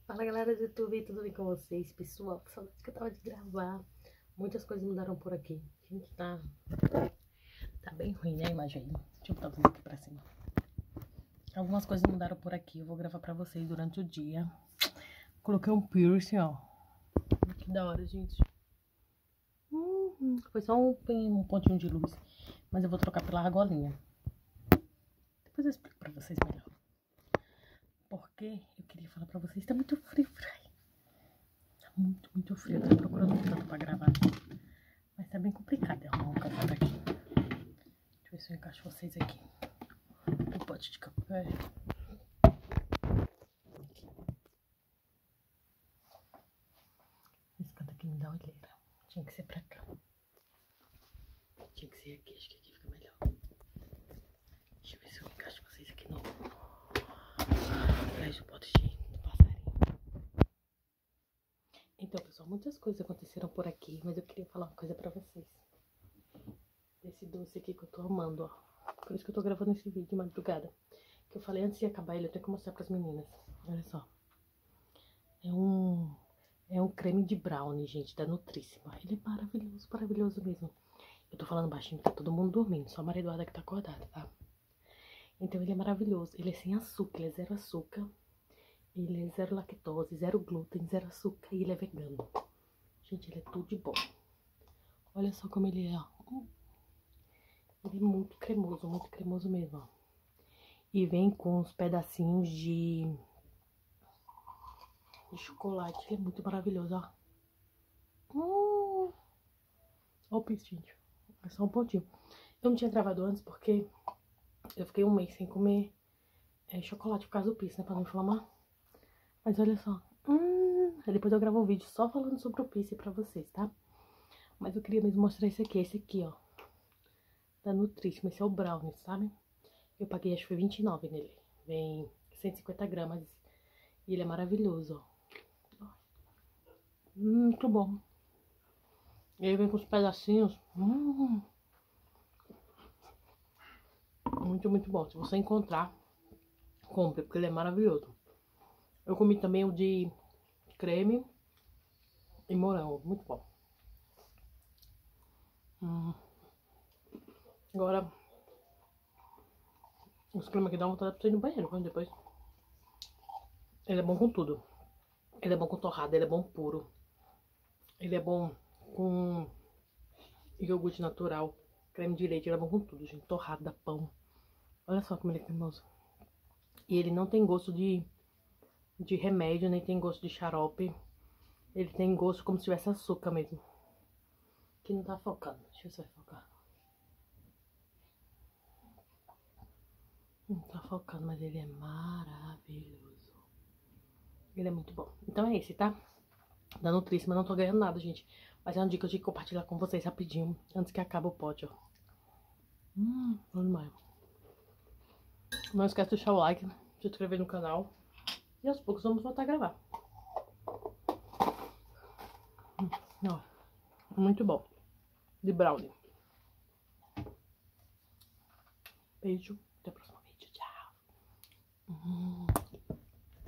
Fala galera do YouTube, tudo bem com vocês? Pessoal, que saudade que eu tava de gravar. Muitas coisas mudaram por aqui. Gente, tá bem ruim, né, a imagem aí. Deixa eu botar vocês aqui pra cima. Algumas coisas mudaram por aqui, eu vou gravar pra vocês durante o dia. Coloquei um piercing, ó. Que da hora, gente. Foi só um pontinho de luz, mas eu vou trocar pela argolinha. Depois eu explico pra vocês melhor. Porque eu queria falar pra vocês, tá muito frio, tá muito frio. Eu tô procurando um canto pra gravar. Mas tá bem complicado arrumar um café daqui. Deixa eu ver se eu encaixo vocês aqui. O pote de café. Esse canto aqui me dá olheira. Tinha que ser pra cá. Tinha que ser aqui, acho que aqui fica melhor. Deixa eu ver se eu encaixo vocês aqui no... atrás do pote de passarinho. Então, pessoal, muitas coisas aconteceram por aqui, mas eu queria falar uma coisa pra vocês. Desse doce aqui que eu tô amando, ó. Por isso que eu tô gravando esse vídeo de madrugada. Que eu falei antes de acabar ele, eu tenho que mostrar pras meninas. Olha só. É um creme de brownie, gente, da Nutríssima. Ele é maravilhoso, maravilhoso mesmo. Eu tô falando baixinho, tá todo mundo dormindo. Só a Maria Eduarda que tá acordada, tá? Então ele é maravilhoso. Ele é sem açúcar, ele é zero açúcar. Ele é zero lactose, zero glúten, zero açúcar e ele é vegano. Gente, ele é tudo de bom. Olha só como ele é, ó. Ele é muito cremoso mesmo, ó. E vem com uns pedacinhos de chocolate. Ele é muito maravilhoso, ó. Ó o piso, gente. É só um pontinho. Eu não tinha gravado antes porque eu fiquei um mês sem comer chocolate por causa do piso, né? Pra não inflamar. Mas olha só. Aí depois eu gravo um vídeo só falando sobre o piso pra vocês, tá? Mas eu queria mesmo mostrar esse aqui, ó. Da Nutríssima. Esse é o brownie, sabe? Eu paguei, acho que foi 29 nele. Vem 150 gramas. E ele é maravilhoso, ó. Muito bom. E ele vem com os pedacinhos. Muito bom. Se você encontrar, compre, porque ele é maravilhoso. Eu comi também o de creme e morango. Muito bom. Agora, os cremes aqui dá vontade pra você ir no banheiro, mas depois. Ele é bom com tudo. Ele é bom com torrada, ele é bom puro. Ele é bom com iogurte natural, creme de leite, ele é bom com tudo, gente. Torrada, pão. Olha só como ele é cremoso. E ele não tem gosto de remédio, nem tem gosto de xarope. Ele tem gosto como se tivesse açúcar mesmo. Que não tá focando. Deixa eu ver se vai focar. Não tá focando, mas ele é maravilhoso. Ele é muito bom. Então é esse, tá? Da Nutríssima, não tô ganhando nada, gente. Mas é uma dica que eu tinha que compartilhar com vocês rapidinho, antes que acabe o pote, ó. Bom demais. Não esquece de deixar o like, se inscrever no canal. E aos poucos vamos voltar a gravar. Ó, muito bom. De brownie. Beijo, até a próxima.